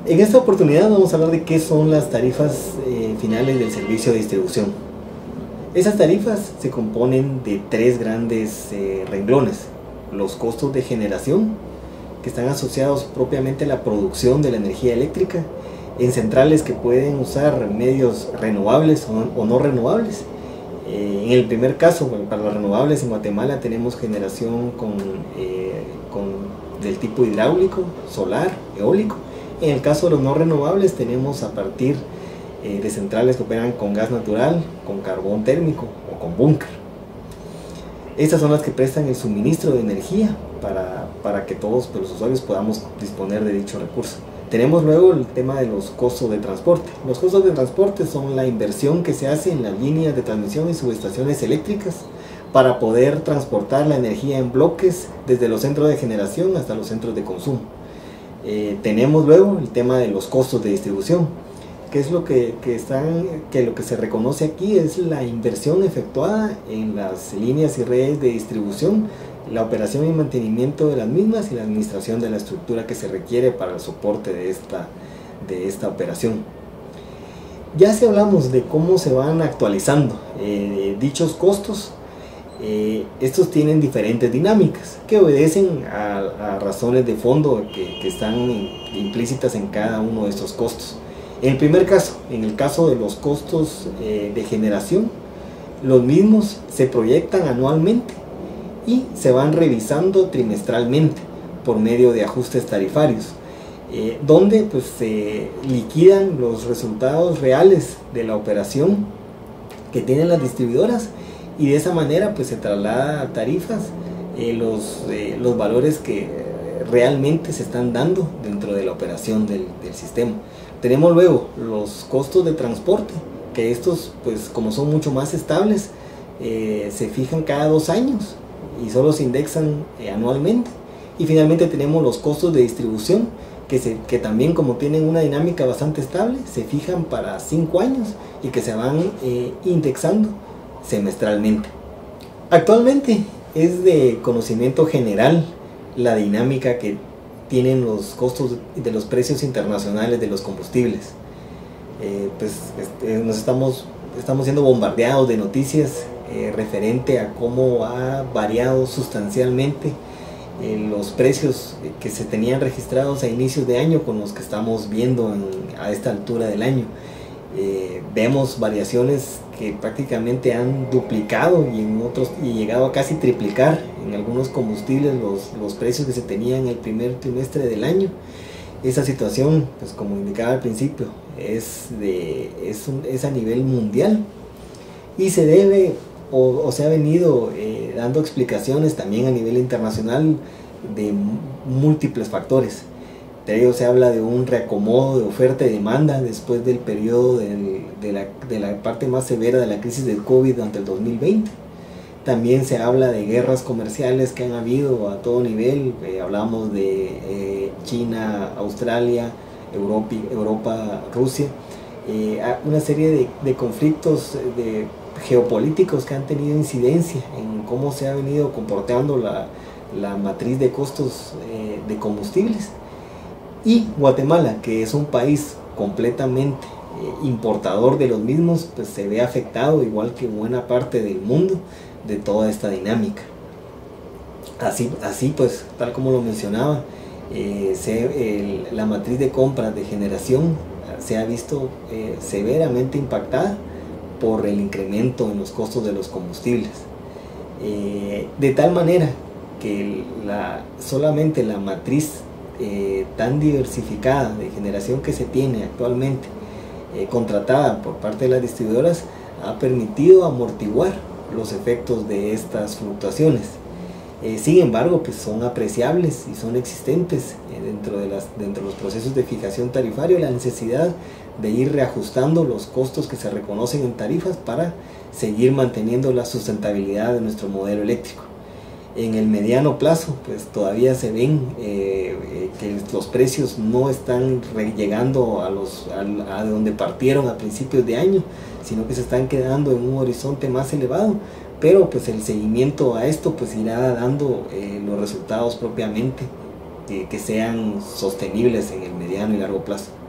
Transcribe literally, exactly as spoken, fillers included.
En esta oportunidad vamos a hablar de qué son las tarifas eh, finales del servicio de distribución. Esas tarifas se componen de tres grandes eh, renglones: los costos de generación, que están asociados propiamente a la producción de la energía eléctrica en centrales que pueden usar medios renovables o, o no renovables. Eh, en el primer caso, bueno, para las renovables en Guatemala tenemos generación con, eh, con, del tipo hidráulico, solar, eólico. En el caso de los no renovables tenemos a partir eh, de centrales que operan con gas natural, con carbón térmico o con búnker. Estas son las que prestan el suministro de energía para, para que todos pues, los usuarios podamos disponer de dicho recurso. Tenemos luego el tema de los costos de transporte. Los costos de transporte son la inversión que se hace en las líneas de transmisión y subestaciones eléctricas para poder transportar la energía en bloques desde los centros de generación hasta los centros de consumo. Eh, tenemos luego el tema de los costos de distribución, que es lo que, que, están, que lo que se reconoce aquí es la inversión efectuada en las líneas y redes de distribución, la operación y mantenimiento de las mismas y la administración de la estructura que se requiere para el soporte de esta, de esta operación. Ya si hablamos de cómo se van actualizando eh, dichos costos, eh, estos tienen diferentes dinámicas que obedecen a, a razones de fondo que, que están implícitas en cada uno de estos costos. En el primer caso, en el caso de los costos eh, de generación, los mismos se proyectan anualmente y se van revisando trimestralmente por medio de ajustes tarifarios, eh, donde pues, se liquidan los resultados reales de la operación que tienen las distribuidoras, y de esa manera pues, se traslada a tarifas eh, los, eh, los valores que realmente se están dando dentro de la operación del, del sistema. Tenemos luego los costos de transporte, que estos pues como son mucho más estables, eh, se fijan cada dos años y solo se indexan eh, anualmente. Y finalmente tenemos los costos de distribución, que, se, que también como tienen una dinámica bastante estable, se fijan para cinco años y que se van eh, indexando semestralmente. Actualmente es de conocimiento general la dinámica que tienen los costos de los precios internacionales de los combustibles. Eh, pues este, nos estamos, estamos siendo bombardeados de noticias eh, referente a cómo ha variado sustancialmente eh, los precios que se tenían registrados a inicios de año con los que estamos viendo en, a esta altura del año. Eh, vemos variaciones que prácticamente han duplicado y en otros y llegado a casi triplicar en algunos combustibles los, los precios que se tenían en el primer trimestre del año. Esa situación, pues como indicaba al principio, es, de, es, un, es a nivel mundial y se debe o, o se ha venido eh, dando explicaciones también a nivel internacional de múltiples factores. De ello se habla de un reacomodo de oferta y demanda después del periodo del, de, la, de la parte más severa de la crisis del COVID durante el dos mil veinte. También se habla de guerras comerciales que han habido a todo nivel. Eh, hablamos de eh, China, Australia, Europa, Europa Rusia. Eh, una serie de, de conflictos de geopolíticos que han tenido incidencia en cómo se ha venido comportando la, la matriz de costos eh, de combustibles. Y Guatemala, que es un país completamente eh, importador de los mismos, pues se ve afectado, igual que buena parte del mundo, de toda esta dinámica. Así, así pues, tal como lo mencionaba, eh, se, el, la matriz de compras de generación se ha visto eh, severamente impactada por el incremento en los costos de los combustibles. Eh, de tal manera que la, solamente la matriz Eh, tan diversificada de generación que se tiene actualmente eh, contratada por parte de las distribuidoras ha permitido amortiguar los efectos de estas fluctuaciones. Eh, sin embargo, pues son apreciables y son existentes eh, dentro, de las, dentro de los procesos de fijación tarifaria la necesidad de ir reajustando los costos que se reconocen en tarifas para seguir manteniendo la sustentabilidad de nuestro modelo eléctrico. En el mediano plazo, pues todavía se ven eh, eh, que los precios no están llegando a, los, a, a donde partieron a principios de año, sino que se están quedando en un horizonte más elevado, pero pues el seguimiento a esto pues irá dando eh, los resultados propiamente eh, que sean sostenibles en el mediano y largo plazo.